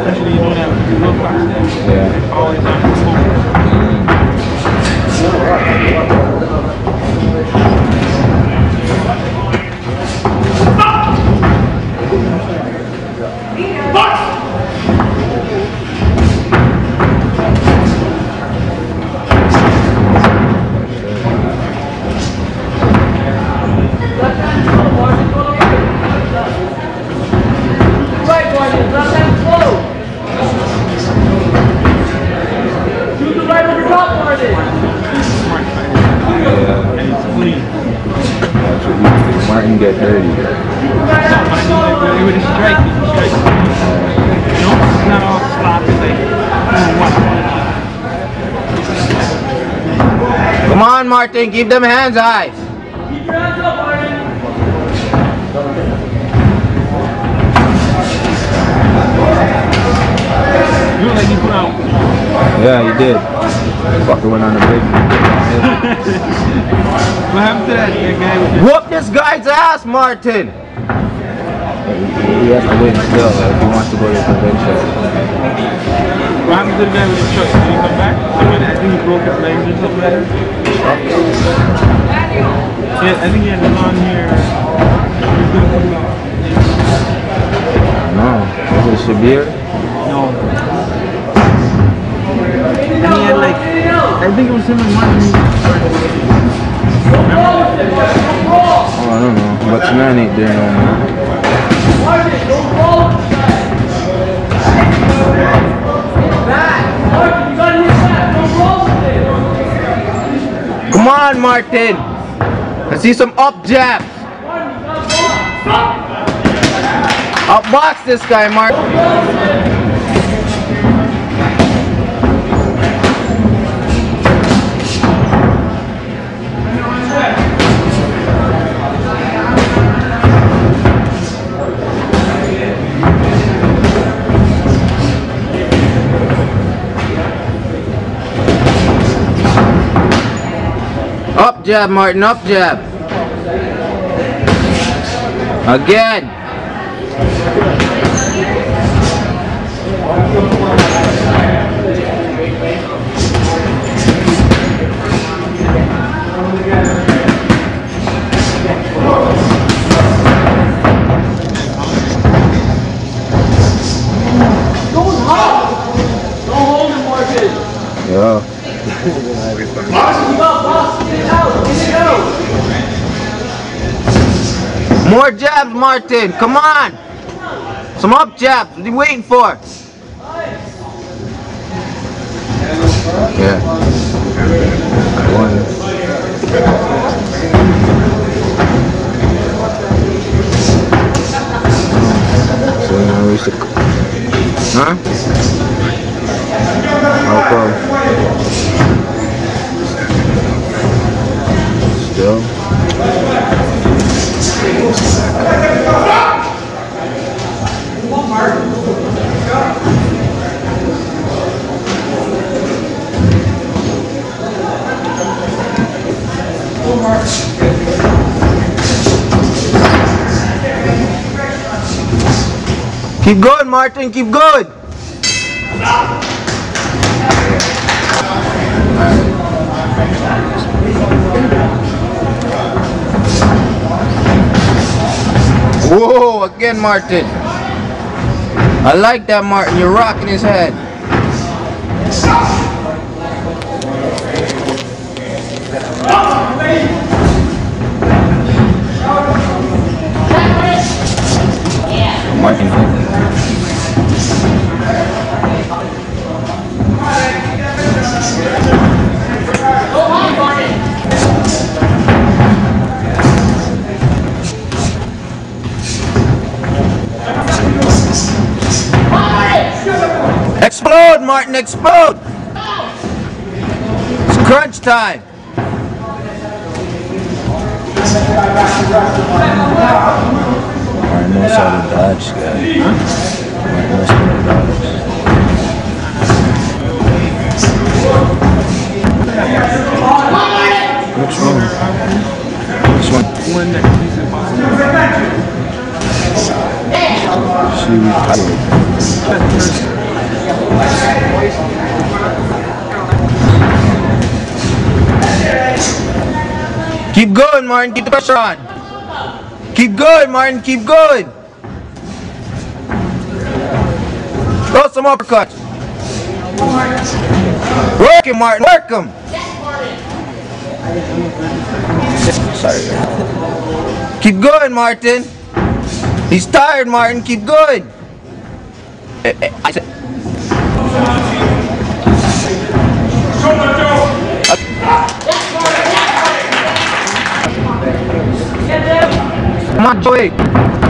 especially you know that low class there. Yeah. Always on the phone. Martin get dirty. With a strike, you know, it's not all sloppy like Come on, Martin, keep them hands high. keep your hands up, Martin. You look like you put out. Yeah, you did. Fucker went on a big. What happened to that guy with the... Whoop this guy's ass, Martin! He has to win still if he wants to go to the convention. What happened to the guy with the truck? Did he come back? I think he broke his legs or something like that. Yeah, I think he had a long hair. No. Was it Shabir? No. And he had like, I think it was him and Martin. Oh, I don't know. But man ain't there no more. Come on, Martin! I see some up jabs! Outbox this guy, Martin! Up jab, Martin, up jab. Again. Don't hold him, Martin. Yeah. More jabs, Martin. Come on. Some up jabs. What are you waiting for? Yeah. I won. So now we should... Huh? How come? Still? Keep going, Martin, keep going. Whoa, again, Martin. I like that, Martin. You're rocking his head. Martin. Explode, Martin, explode! It's crunch time. Martin knows how to dodge, guy. Martin knows how to dodge. Which one? Which one? One that is impossible. She retired. Keep going, Martin. Keep the pressure on. Keep going, Martin. Keep going. Throw some uppercuts. Work him, Martin. Work him. Sorry. Keep going, Martin. He's tired, Martin. Keep going. I said. Come on, Joey.